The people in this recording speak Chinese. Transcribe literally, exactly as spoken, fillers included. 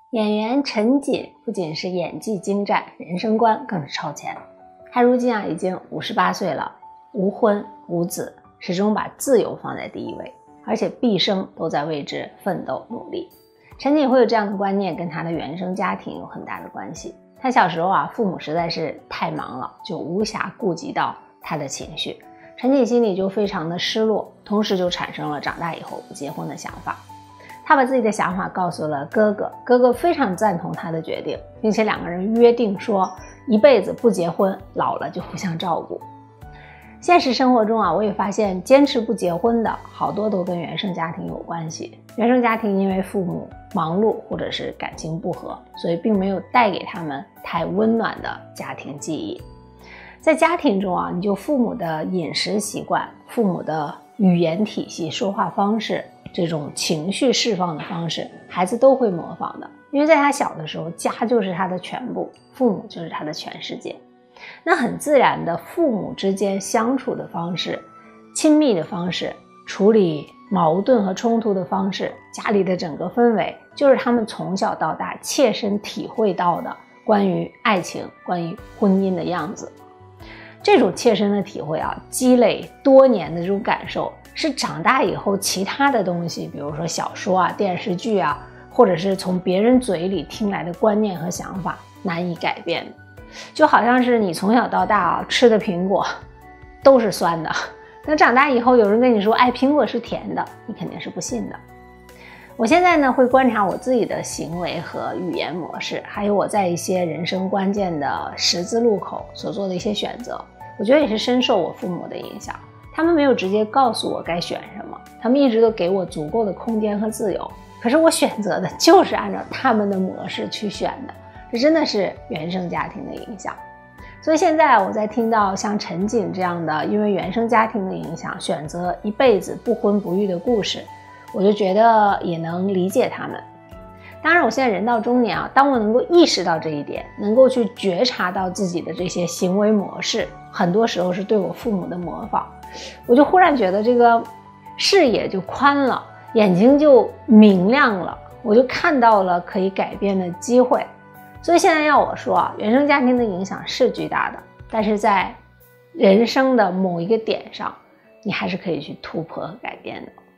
演员陈瑾不仅是演技精湛，人生观更是超前。他如今啊已经五十八岁了，无婚无子，始终把自由放在第一位，而且毕生都在为之奋斗努力。陈瑾会有这样的观念，跟他的原生家庭有很大的关系。他小时候啊，父母实在是太忙了，就无暇顾及到他的情绪。陈瑾心里就非常的失落，同时就产生了长大以后不结婚的想法。他把自己的想法告诉了哥哥，哥哥非常赞同他的决定，并且两个人约定说一辈子不结婚，老了就互相照顾。现实生活中啊，我也发现坚持不结婚的好多都跟原生家庭有关系。原生家庭因为父母忙碌或者是感情不和，所以并没有带给他们太温暖的家庭记忆。在家庭中啊，你就父母的饮食习惯、父母的语言体系、说话方式，这种情绪释放的方式，孩子都会模仿的。因为在他小的时候，家就是他的全部，父母就是他的全世界。那很自然的，父母之间相处的方式、亲密的方式、处理矛盾和冲突的方式，家里的整个氛围，就是他们从小到大切身体会到的关于爱情、关于婚姻的样子。这种切身的体会啊，积累多年的这种感受，是长大以后其他的东西，比如说小说啊、电视剧啊，或者是从别人嘴里听来的观念和想法难以改变的。就好像是你从小到大啊吃的苹果都是酸的，等长大以后有人跟你说哎，苹果是甜的，你肯定是不信的。我现在呢会观察我自己的行为和语言模式，还有我在一些人生关键的十字路口所做的一些选择，我觉得也是深受我父母的影响。他们没有直接告诉我该选什么，他们一直都给我足够的空间和自由，可是我选择的就是按照他们的模式去选的，这真的是原生家庭的影响。所以现在我在听到像陈瑾这样的因为原生家庭的影响选择一辈子不婚不育的故事，我就觉得也能理解他们。当然我现在人到中年啊，当我能够意识到这一点，能够去觉察到自己的这些行为模式很多时候是对我父母的模仿，我就忽然觉得这个视野就宽了，眼睛就明亮了，我就看到了可以改变的机会。所以现在要我说啊，原生家庭的影响是巨大的，但是在人生的某一个点上，你还是可以去突破和改变的。